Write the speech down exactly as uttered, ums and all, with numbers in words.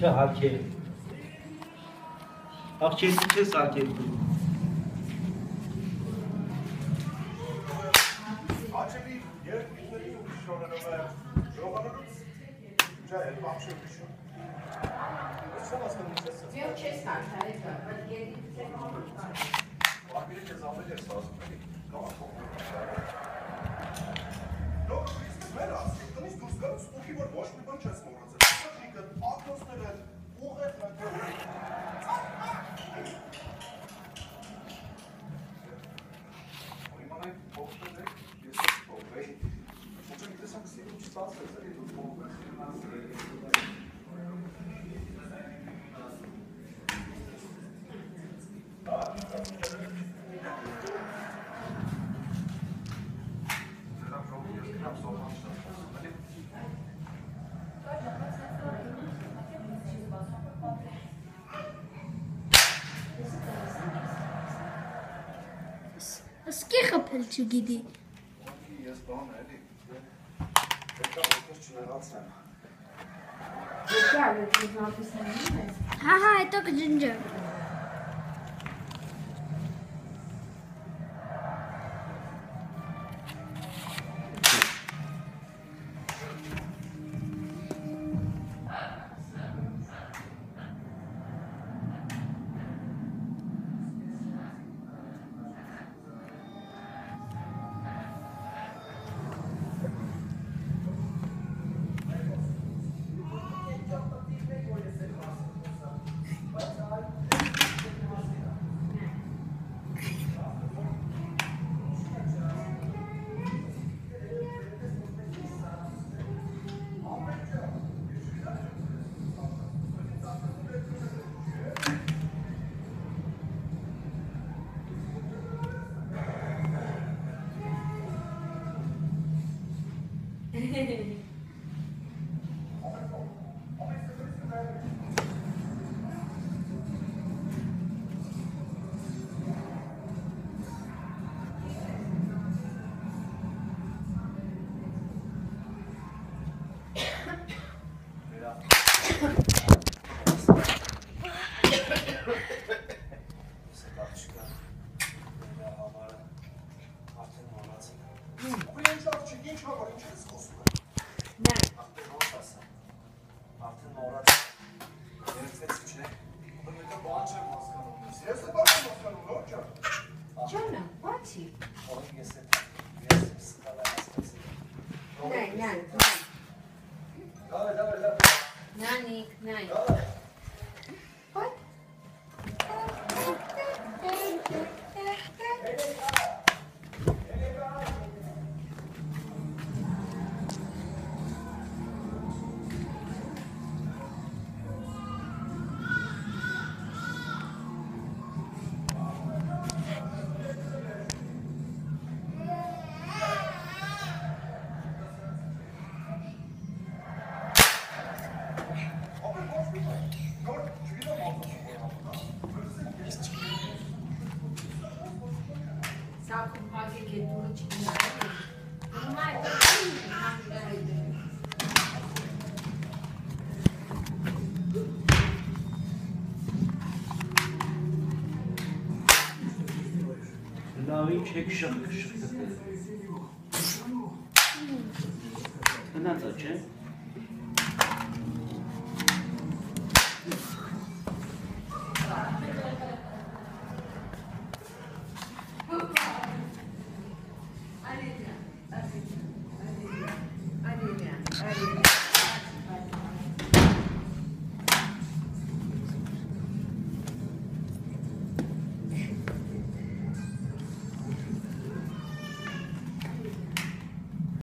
ինքը հակե։ Աղջերքի չես հակել դու։ Աջելի երկիների ու շորելով է ժողանորուց ջա էլ բախշը վիշում։ Սա ասկանում չես ես։ Եվ չես կարդար է կա, բայց գերի չեն հորում կար։ Արգիրի կեզ ավել ես ասում էլի, կավա խողում։ Նոր իստ մեր ասում, տնից դուրս գարուց ուքի որ ոչ մի բան չես մորացել։ Սրիկը, ակնոցները, ուղեր նակրում։ Իմանայք փոխտել եք, ես ես փոխվեի։ Ոչենք տեսանք սիրում չստացվեց, էլի դու փոխվես։ Ասկի խփել չգիտի։ Ես բան էլի, պետք է ոքս չնեղացնեմ։ Եկի ալետ ես նապիսներին ես։ Հա հա հետո կջնջը։ Նանիկ, նայ։ What? Սակում հագեք է դուրը չգնարել է։ Հիմա է հանգարել է։ Լավի չեք շղկ շղկտել։ Հնացա չէ։